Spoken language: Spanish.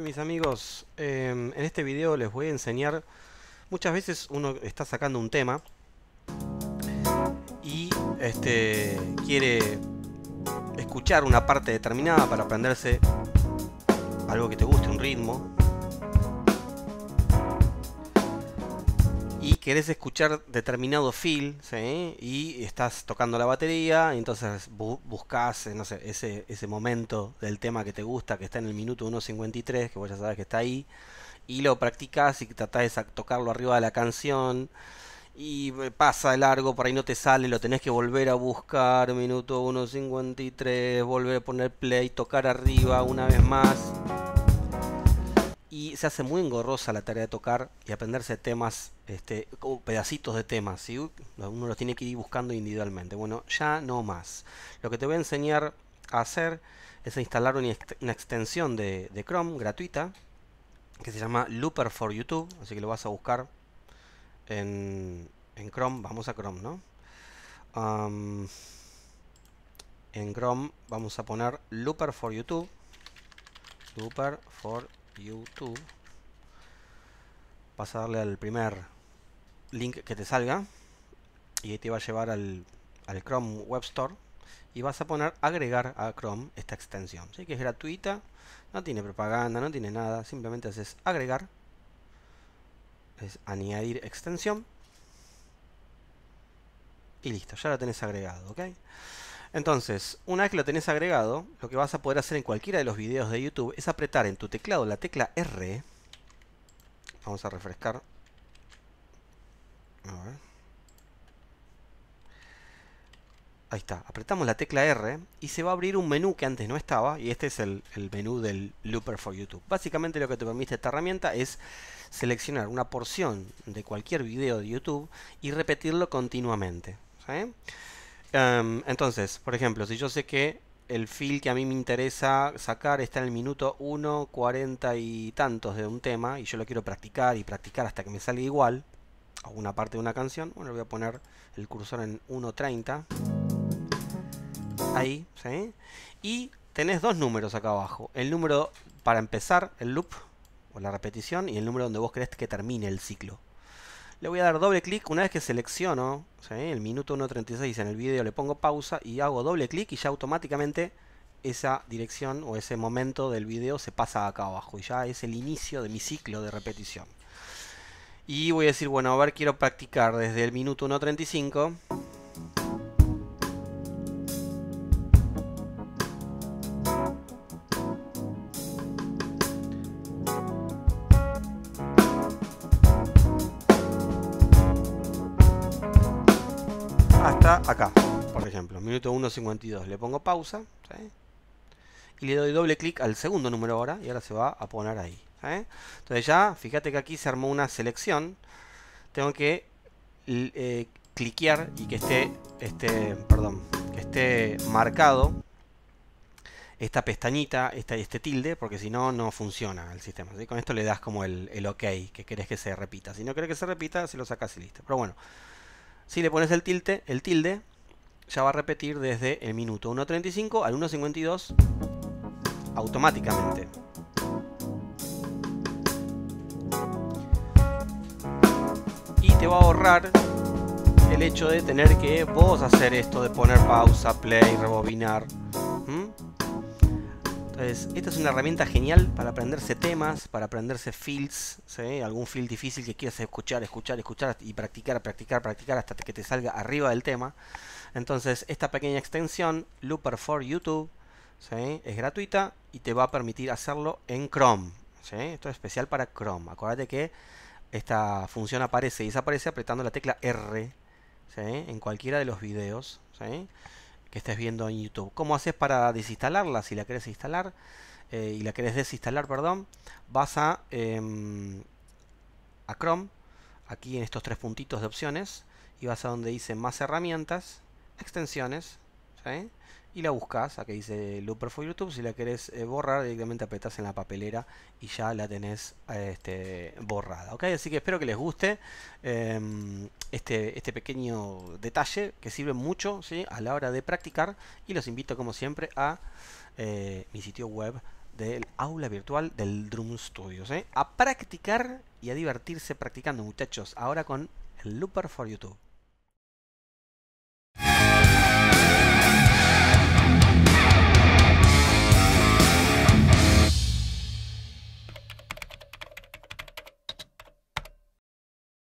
mis amigos, en este video les voy a enseñar. Muchas veces uno está sacando un tema y quiere escuchar una parte determinada para aprenderse algo que te guste, un ritmo, y querés escuchar determinado feel, ¿sí? Y estás tocando la batería y entonces buscas, no sé, ese momento del tema que te gusta, que está en el minuto 1:53, que vos ya sabes que está ahí, y lo practicás y tratás de tocarlo arriba de la canción y pasa de largo, por ahí no te sale, lo tenés que volver a buscar, minuto 1:53, volver a poner play, tocar arriba una vez más. Y se hace muy engorrosa la tarea de tocar y aprenderse temas, como pedacitos de temas, ¿sí? Uno los tiene que ir buscando individualmente. Bueno, ya no más. Lo que te voy a enseñar a hacer es a instalar una extensión de Chrome gratuita que se llama Looper for YouTube, así que lo vas a buscar en Chrome. Vamos a Chrome, ¿no? En Chrome vamos a poner Looper for YouTube. Looper for YouTube. Vas a darle al primer link que te salga y ahí te va a llevar al Chrome Web Store y vas a poner agregar a Chrome esta extensión, ¿sí? Que es gratuita, no tiene propaganda, no tiene nada, simplemente haces agregar, es añadir extensión y listo, ya lo tenés agregado, ¿ok? Entonces, una vez que lo tenés agregado, lo que vas a poder hacer en cualquiera de los videos de YouTube es apretar en tu teclado la tecla R. Vamos a refrescar. A ver. Ahí está, apretamos la tecla R y se va a abrir un menú que antes no estaba, y este es el menú del Looper for YouTube. Básicamente lo que te permite esta herramienta es seleccionar una porción de cualquier video de YouTube y repetirlo continuamente, ¿sí? Entonces, por ejemplo, si yo sé que el feel que a mí me interesa sacar está en el minuto 1:40 y tantos de un tema y yo lo quiero practicar y practicar hasta que me salga igual a una parte de una canción, bueno, voy a poner el cursor en 1:30. Ahí, ¿sí? Y tenés dos números acá abajo. El número para empezar el loop o la repetición y el número donde vos querés que termine el ciclo. Le voy a dar doble clic una vez que selecciono, ¿sí?, el minuto 1:36 en el video, le pongo pausa y hago doble clic y ya automáticamente esa dirección o ese momento del video se pasa acá abajo y ya es el inicio de mi ciclo de repetición. Y voy a decir, bueno, a ver, quiero practicar desde el minuto 1:35. Hasta acá, por ejemplo, minuto 1:52. Le pongo pausa, ¿sí?, y le doy doble clic al segundo número ahora y ahora se va a poner ahí, ¿sí? Entonces ya, fíjate que aquí se armó una selección. Tengo que cliquear y que esté marcado esta pestañita, este tilde, porque si no, no funciona el sistema, ¿sí? Con esto le das como el OK, que querés que se repita. Si no querés que se repita, se lo sacas y listo. Pero bueno, si le pones el tilde, ya va a repetir desde el minuto 1:35 al 1:52 automáticamente. Y te va a ahorrar el hecho de tener que vos hacer esto de poner pausa, play, rebobinar. Entonces, esta es una herramienta genial para aprenderse temas, para aprenderse feels, ¿sí? Algún feel difícil que quieras escuchar y practicar hasta que te salga arriba del tema. Entonces, esta pequeña extensión, Looper for YouTube, ¿sí?, es gratuita y te va a permitir hacerlo en Chrome, ¿sí? Esto es especial para Chrome. Acuérdate que esta función aparece y desaparece apretando la tecla R, ¿sí?, en cualquiera de los videos, ¿sí?, que estés viendo en YouTube. ¿Cómo haces para desinstalarla? Si la querés instalar y la querés desinstalar, perdón, vas a Chrome, aquí en estos tres puntitos de opciones, y vas a donde dice más herramientas, extensiones, ¿sí?, y la buscas, aquí dice Looper for YouTube. Si la querés borrar, directamente apretás en la papelera y ya la tenés borrada, ¿ok? Así que espero que les guste este pequeño detalle que sirve mucho, ¿sí?, a la hora de practicar, y los invito como siempre a mi sitio web del aula virtual del Drum Studios. A practicar y a divertirse practicando, muchachos. Ahora con el Looper for YouTube.